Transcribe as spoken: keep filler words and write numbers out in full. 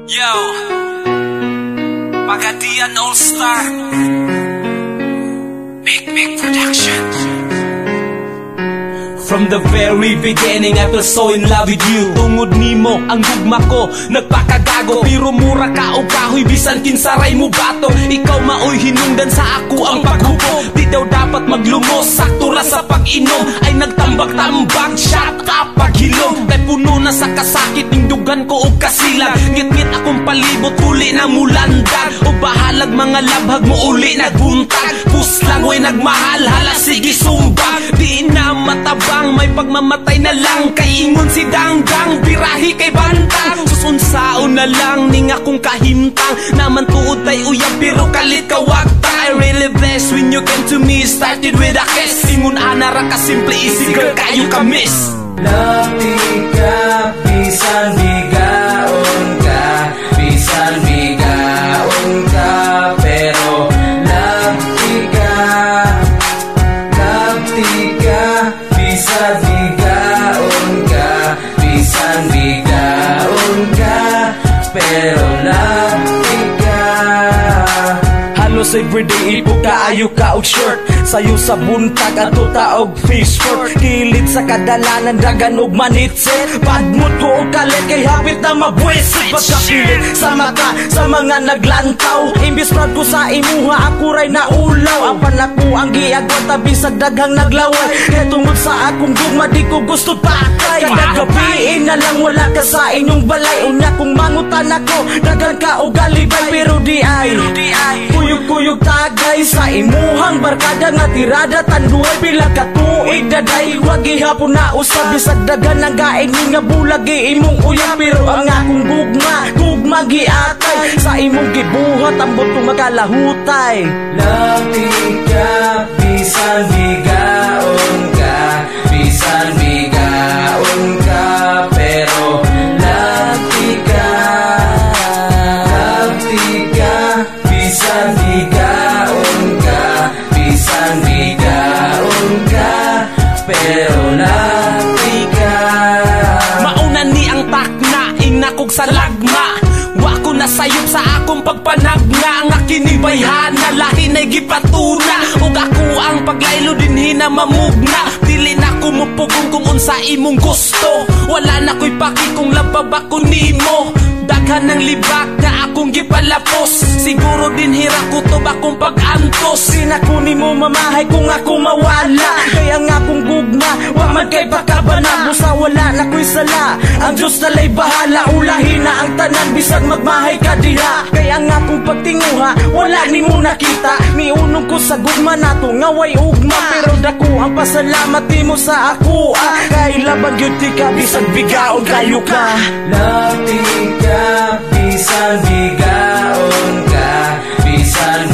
Yo, Pagadian All-Star Big Big Production. From the very beginning, I feel so in love with you. Tungod nimo ang gugma ko, nagpakagago. Pero mura ka o kahoy, bisan kinsaray mo bato. Ikaw maoy hinungdan sa ako ang paghubog. Di daw dapat maglumos, sakto ra sa pag-inom. Ay nagtambak-tambak, shot up paghilom. Kay puno na sa kasakit, indugan ko o kasilag. Ngit-ngit akong palibot, uli na mulandag. O bahalag mga labhag mo uli nagbuntag. Puslang way nagmahal, hala sige sumbag. Di na matabang, may pagmamatay na lang. Kay ingon si Dangdang, birahi kay Bantang. Susunsaon na lang, ning akong kahimtang. Naman tuod tay uyab, pero kalit kawagtang. I really blessed when you came to me, started with a kiss. Ingon anara ka simple, easy girl, kayo ka miss. Lati ka, bisan bigaon ka, bisan bigaon ka, pero lati ka, lati ka, bisan bigaon ka, bisan bigaon ka, pero lati ka. Halos everyday ipo kaayo ka og short, sayo sa buntag ato taog fish short. Kilid sa kadalanan dagan og manitsit, padmut ko og kalit kay hapit na mabwisit. Pagkapilit sa mata sa mga naglantaw, imbis proud ko sa imuha ako ray naulaw. Apan ako ang giagwat tabi sa daghang naglaway, kaya tungod sa akong gugma di ko gusto patay. Kada gabi na lang wala ka sa inyong balay. Unya kung mangutan ako dagan ka og galibay, pero di ay kuyog-kuyog tagay sa imuhang barkada nga tirada tanduay pila ka tuig daday. Wag gihapon na usab bisag dagan ang gaing nga bulagi imong uyang, pero ang akong gugma gugma giatay sa imong gibuhat ang butong makalahutay. Lati ka, bisan bigaon ka, bisan bigaon ka, pero lati ka, lati ka, bisan bigaon ka, bisan bigaon ka, pero lati ka. Mauna ni ang takna, inakog sa lagma. Wa ko nasayop sa akong pagpanagna. Ang akinibayhan na lahi na'y gipatuna. Ug ako ang paglaylo din hina mamugna. Dili na ko mupugong kung unsa imong gusto. Wala na ko'y paki kung labab ako nimo. Daghan ng libak na akong gipalapos. Siguro din hira ko to bakong pag-antos. Sinako ni mo mamahay kung ako mawala. Kaya nga akong gugma, wa man kay pakabana. Musa wala na ko'y sala, ang Diyos nalay bahala. Ulahin na ang tanan, bisag magmahay ka diha. Kaya nga akong pagtinguha, wala ni mo nakita. Niunong ko sa gugma nato, ngaway ugma. Pero dako ang pasalamat ni mo sa ako, ah. Kay laban yun di ka, bisag bigaon kayo ka. Lati ka, bisan bigaon ka, bisan